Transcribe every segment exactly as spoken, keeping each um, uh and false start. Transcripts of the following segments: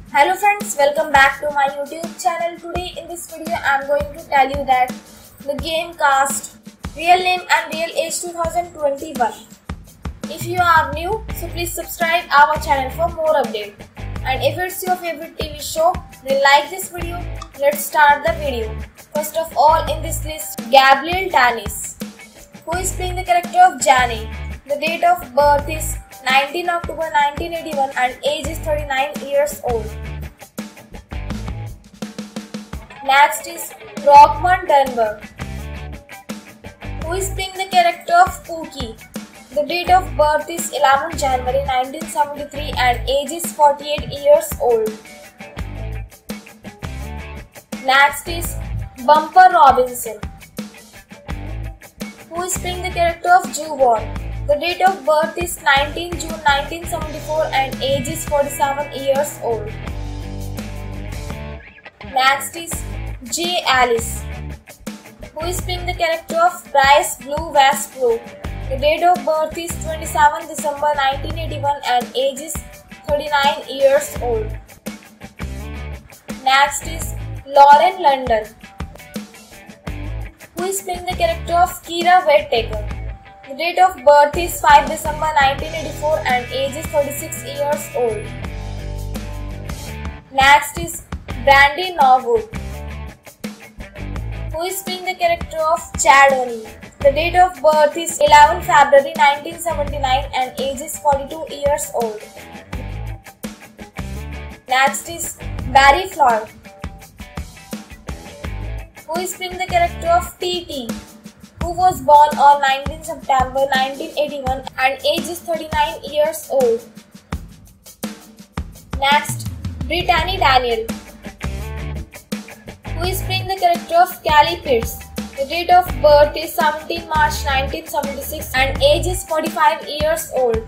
Hello friends, welcome back to my YouTube channel. Today in this video I am going to tell you that the game cast, real name and real age two thousand twenty-one. If you are new, so please subscribe our channel for more updates. And if it's your favorite T V show, then like this video. Let's start the video. First of all in this list, Gabrielle Tanis, who is playing the character of Janny. The date of birth is nineteenth October nineteen eighty-one and age is thirty-nine years old. Next is Rockman Dunbar, who is playing the character of Pookie. The date of birth is eleventh January nineteen seventy-three and age is forty-eight years old. Next is Bumper Robinson, who is playing the character of Jubon. The date of birth is nineteenth June nineteen seventy-four and age is forty-seven years old. Next is Jay Alice, who is playing the character of Bryce Blue Westbrook. The date of birth is twenty-seventh December nineteen eighty-one and age is thirty-nine years old. Next is Lauren London, who is playing the character of Kira Whittaker. The date of birth is fifth December nineteen eighty-four and age is thirty-six years old. Next is Brandy Norwood, who is playing the character of Chad O'Neill. The date of birth is eleventh February nineteen seventy-nine and age is forty-two years old. Next is Barry Floyd, who is playing the character of T T, who was born on nineteenth September nineteen eighty-one and age is thirty-nine years old. Next, Brittany Daniel, who is playing the character of Callie Pitts. The date of birth is seventeenth March nineteen seventy-six and age is forty-five years old.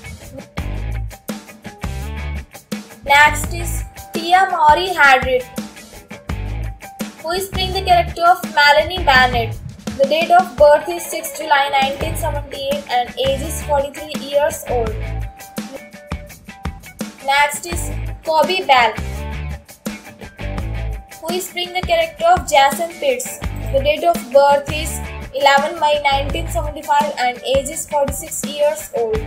Next is Tia Mowry Hadrid, who is playing the character of Melanie Bennett. The date of birth is sixth July nineteen seventy-eight and age is forty-three years old. Next is Kobe Bell, who is playing the character of Jason Pitts. The date of birth is eleventh May nineteen seventy-five and age is forty-six years old.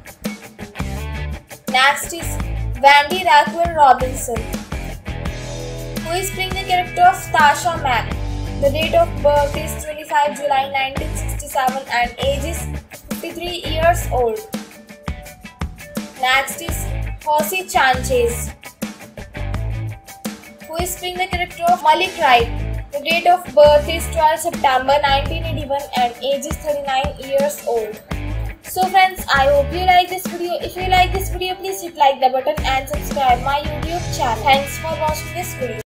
Next is Wendy Raquel Robinson, who is playing the character of Tasha Mack. The date of birth is twenty-fifth July nineteen sixty-seven and age is fifty-three years old. Next is Hosie Sanchez, who is playing the character of Malik Wright. The date of birth is twelfth September nineteen eighty-one and age is thirty-nine years old. So friends, I hope you like this video. If you like this video, please hit like the button and subscribe my YouTube channel. Thanks for watching this video.